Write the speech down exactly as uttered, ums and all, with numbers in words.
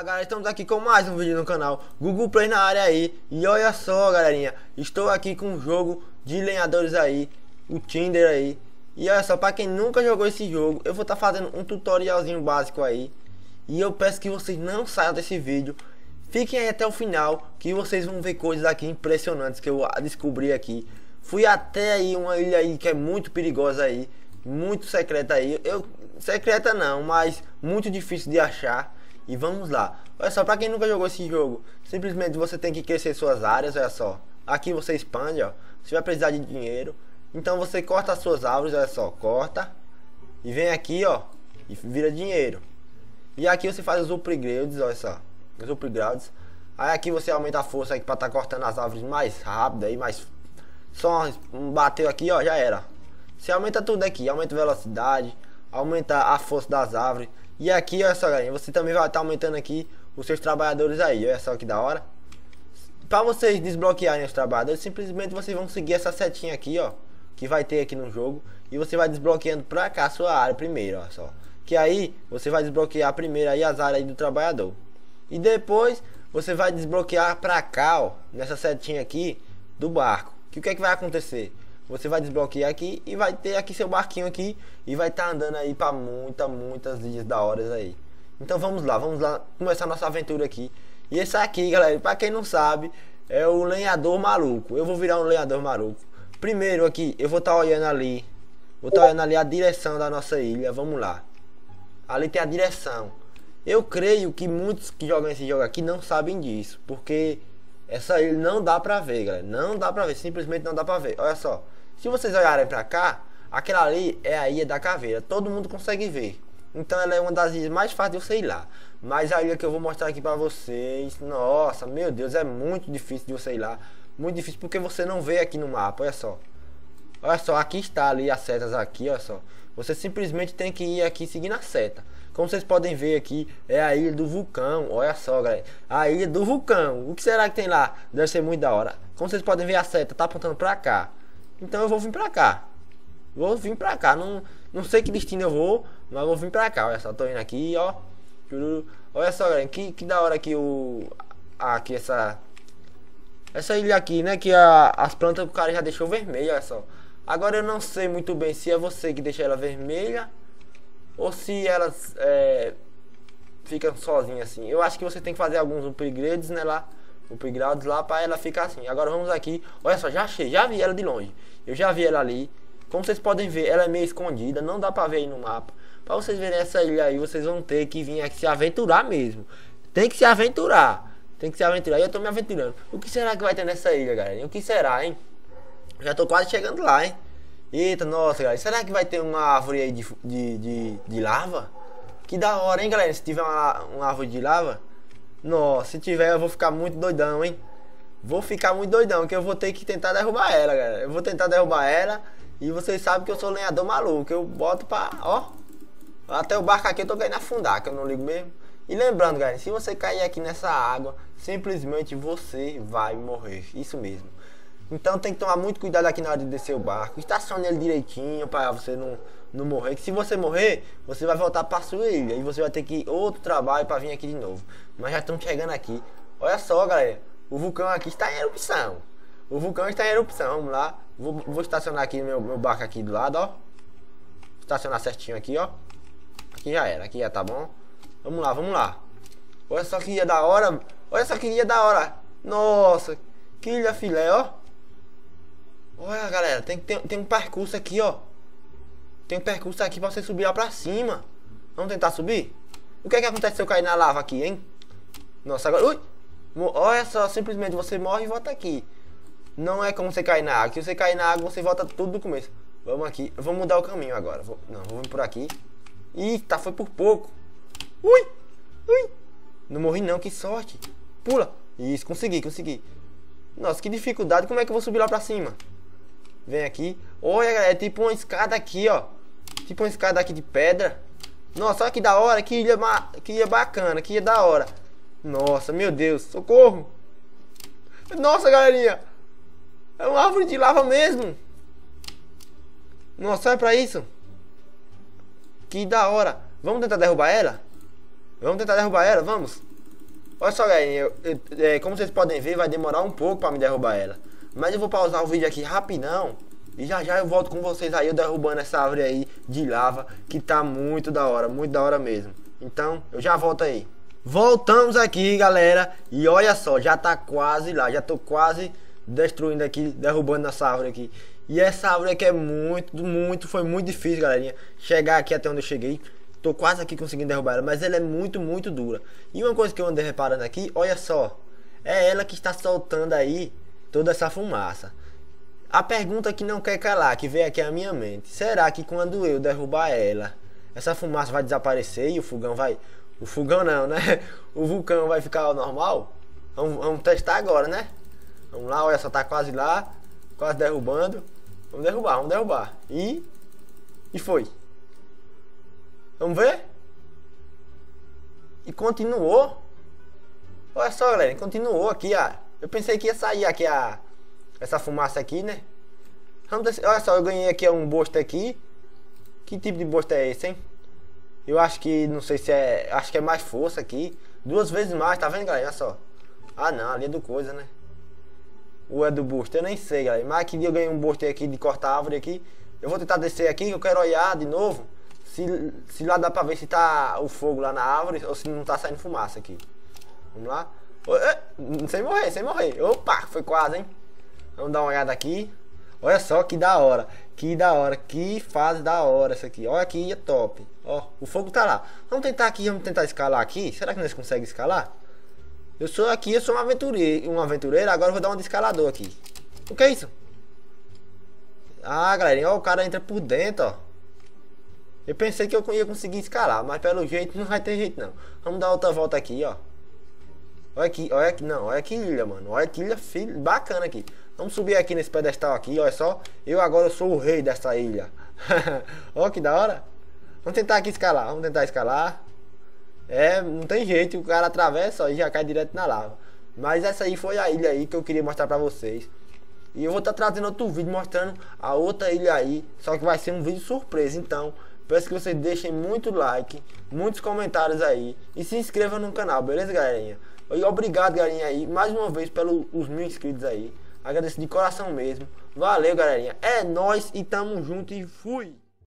Fala galera, estamos aqui com mais um vídeo no canal Google Play na área aí. E olha só galerinha, estou aqui com um jogo de lenhadores aí, o Tinder aí. E olha só, para quem nunca jogou esse jogo, eu vou estar tá fazendo um tutorialzinho básico aí. E eu peço que vocês não saiam desse vídeo, fiquem aí até o final, que vocês vão ver coisas aqui impressionantes que eu descobri aqui. Fui até aí uma ilha aí que é muito perigosa aí, muito secreta aí. Eu, secreta não, mas muito difícil de achar. E vamos lá. Olha só, pra quem nunca jogou esse jogo, simplesmente você tem que crescer suas áreas. Olha só, aqui você expande, ó. Você vai precisar de dinheiro, então você corta as suas árvores, olha só, corta. E vem aqui, ó, e vira dinheiro. E aqui você faz os upgrades, olha só, os upgrades. Aí aqui você aumenta a força aqui pra tá cortando as árvores mais rápido aí, mais... Só bateu aqui, ó, já era. Você aumenta tudo aqui, aumenta a velocidade, aumenta a força das árvores. E aqui, olha só galera, você também vai estar aumentando aqui os seus trabalhadores aí, olha só que da hora. Para vocês desbloquearem os trabalhadores, simplesmente vocês vão seguir essa setinha aqui, ó, que vai ter aqui no jogo. E você vai desbloqueando pra cá a sua área primeiro, olha só. Que aí, você vai desbloquear primeiro aí as áreas aí do trabalhador. E depois, você vai desbloquear pra cá, ó, nessa setinha aqui do barco. Que o que é que vai acontecer? Você vai desbloquear aqui e vai ter aqui seu barquinho aqui e vai estar tá andando aí para muita, muitas ilhas da hora aí. Então vamos lá, vamos lá começar nossa aventura aqui. E esse aqui, galera, para quem não sabe, é o lenhador maluco. Eu vou virar um lenhador maluco. Primeiro aqui, eu vou estar tá olhando ali, vou estar tá olhando ali a direção da nossa ilha. Vamos lá. Ali tem a direção. Eu creio que muitos que jogam esse jogo aqui não sabem disso, porque essa ilha não dá pra ver, galera. Não dá pra ver, simplesmente não dá pra ver. Olha só, se vocês olharem pra cá, aquela ali é a ilha da caveira. Todo mundo consegue ver. Então ela é uma das ilhas mais fáceis de você ir lá. Mas a ilha que eu vou mostrar aqui pra vocês, nossa, meu Deus, é muito difícil de você ir lá. Muito difícil porque você não vê aqui no mapa, olha só. Olha só, aqui está ali as setas aqui, olha só. Você simplesmente tem que ir aqui seguindo a seta. Como vocês podem ver aqui, é a ilha do vulcão. Olha só, galera, a ilha do vulcão. O que será que tem lá? Deve ser muito da hora. Como vocês podem ver, a seta tá apontando pra cá. Então eu vou vir pra cá. Vou vir pra cá. Não, não sei que destino eu vou, mas vou vir pra cá. Olha só, tô indo aqui, ó. Olha só, galera, que, que da hora aqui o... Aqui essa... Essa ilha aqui, né, que a, as plantas o cara já deixou vermelha, olha só. Agora eu não sei muito bem se é você que deixa ela vermelha ou se elas é, ficam sozinhas assim. Eu acho que você tem que fazer alguns upgrades, né, lá, upgrades lá para ela ficar assim. Agora vamos aqui. Olha só, já achei, já vi ela de longe. Eu já vi ela ali. Como vocês podem ver, ela é meio escondida, não dá para ver aí no mapa. Para vocês verem essa ilha aí, vocês vão ter que vir aqui se aventurar mesmo. Tem que se aventurar. Tem que se aventurar. E eu tô me aventurando. O que será que vai ter nessa ilha, galera? O que será, hein? Já tô quase chegando lá, hein? Eita, nossa, galera. Será que vai ter uma árvore aí de, de, de, de lava? Que da hora, hein, galera? Se tiver uma, uma árvore de lava. Nossa, se tiver eu vou ficar muito doidão, hein? Vou ficar muito doidão, que eu vou ter que tentar derrubar ela, galera. Eu vou tentar derrubar ela. E vocês sabem que eu sou lenhador maluco. Eu boto pra, ó. Até o barco aqui eu tô querendo afundar, que eu não ligo mesmo. E lembrando, galera, se você cair aqui nessa água, simplesmente você vai morrer. Isso mesmo. Então tem que tomar muito cuidado aqui na hora de descer o barco. Estacione ele direitinho para você não, não morrer. Que se você morrer, você vai voltar para sua ilha. E você vai ter que ir outro trabalho para vir aqui de novo. Mas já estamos chegando aqui. Olha só, galera. O vulcão aqui está em erupção. O vulcão está em erupção. Vamos lá. Vou, vou estacionar aqui meu, meu barco aqui do lado, ó. Estacionar certinho aqui, ó. Aqui já era. Aqui já tá bom. Vamos lá, vamos lá. Olha só que ilha da hora. Olha só que ilha da hora. Nossa, que ilha filé, ó. Olha, galera, tem, tem, tem um percurso aqui, ó. Tem um percurso aqui pra você subir lá pra cima. Vamos tentar subir? O que é que acontece se eu cair na lava aqui, hein? Nossa, agora... Ui! Olha só, simplesmente você morre e volta aqui. Não é como você cair na água. Se você cair na água, você volta tudo do começo. Vamos aqui. Eu vou mudar o caminho agora. Vou... Não, vou vir por aqui. Eita, foi por pouco. Ui! Ui! Não morri não, que sorte. Pula. Isso, consegui, consegui. Nossa, que dificuldade. Como é que eu vou subir lá pra cima? Vem aqui. Olha, galera, é tipo uma escada aqui, ó. Tipo uma escada aqui de pedra. Nossa, olha que da hora. Que ilha, que ilha bacana, que ilha da hora. Nossa, meu Deus, socorro. Nossa, galerinha. É uma árvore de lava mesmo. Nossa, olha pra isso. Que da hora. Vamos tentar derrubar ela? Vamos tentar derrubar ela, vamos. Olha só, galerinha, eu, eu, é, como vocês podem ver, vai demorar um pouco pra me derrubar ela. Mas eu vou pausar o vídeo aqui rapidão. E já já eu volto com vocês aí, eu derrubando essa árvore aí de lava, que tá muito da hora, muito da hora mesmo. Então, eu já volto aí. Voltamos aqui, galera. E olha só, já tá quase lá, já tô quase destruindo aqui, derrubando essa árvore aqui. E essa árvore aqui é muito, muito, foi muito difícil, galerinha, chegar aqui até onde eu cheguei. Tô quase aqui conseguindo derrubar ela, mas ela é muito, muito dura. E uma coisa que eu andei reparando aqui, olha só, é ela que está soltando aí toda essa fumaça. A pergunta que não quer calar, que veio aqui à minha mente: será que quando eu derrubar ela, essa fumaça vai desaparecer e o fogão vai... O fogão não, né? O vulcão vai ficar normal? Vamos, vamos testar agora, né? Vamos lá, olha só, tá quase lá, quase derrubando. Vamos derrubar, vamos derrubar. E... E foi. Vamos ver? E continuou. Olha só, galera, continuou aqui, ó. Eu pensei que ia sair aqui a... essa fumaça aqui, né? Vamos descer. Olha só, eu ganhei aqui um bosto aqui. Que tipo de bosto é esse, hein? Eu acho que, não sei se é... Acho que é mais força aqui. Duas vezes mais, tá vendo, galera? Olha só. Ah, não, ali é do coisa, né? Ou é do boost? Eu nem sei, galera. Mas aqui eu ganhei um boost aqui de cortar árvore aqui. Eu vou tentar descer aqui, que eu quero olhar de novo. Se, se lá dá pra ver se tá o fogo lá na árvore ou se não tá saindo fumaça aqui. Vamos lá. Sem morrer, sem morrer. Opa, foi quase, hein? Vamos dar uma olhada aqui. Olha só que da hora. Que da hora. Que fase da hora essa aqui. Olha aqui, é top. Ó, o fogo tá lá. Vamos tentar aqui, vamos tentar escalar aqui. Será que nós conseguimos escalar? Eu sou aqui, eu sou um aventureiro, um aventureiro. Agora eu vou dar um de escalador aqui. O que é isso? Ah, galerinha, ó, o cara entra por dentro, ó. Eu pensei que eu ia conseguir escalar, mas pelo jeito não vai ter jeito não. Vamos dar outra volta aqui, ó. Olha aqui, olha aqui, não, olha que ilha, mano. Olha que ilha filho, bacana aqui. Vamos subir aqui nesse pedestal aqui, olha só. Eu agora sou o rei dessa ilha. Olha que da hora. Vamos tentar aqui escalar, vamos tentar escalar. É, não tem jeito, o cara atravessa ó, e já cai direto na lava. Mas essa aí foi a ilha aí que eu queria mostrar pra vocês. E eu vou estar tá trazendo outro vídeo mostrando a outra ilha aí. Só que vai ser um vídeo surpresa, então peço que vocês deixem muito like, muitos comentários aí e se inscrevam no canal, beleza, galerinha? E obrigado, galerinha, aí, mais uma vez pelos mil inscritos aí. Agradeço de coração mesmo. Valeu, galerinha. É nóis e tamo junto e fui!